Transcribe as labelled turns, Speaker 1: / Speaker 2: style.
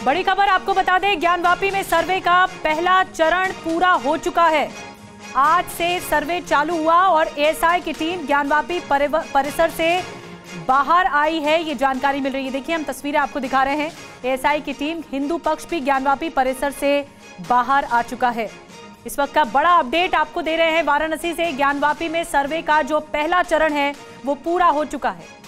Speaker 1: बड़ी खबर आपको बता दें, ज्ञानवापी में सर्वे का पहला चरण पूरा हो चुका है। आज से सर्वे चालू हुआ और एएसआई की टीम ज्ञानवापी परिसर से बाहर आई है, ये जानकारी मिल रही है। देखिए हम तस्वीरें आपको दिखा रहे हैं। एएसआई की टीम हिंदू पक्ष भी ज्ञानवापी परिसर से बाहर आ चुका है। इस वक्त का बड़ा अपडेट आपको दे रहे हैं वाराणसी से। ज्ञानवापी में सर्वे का जो पहला चरण है वो पूरा हो चुका है।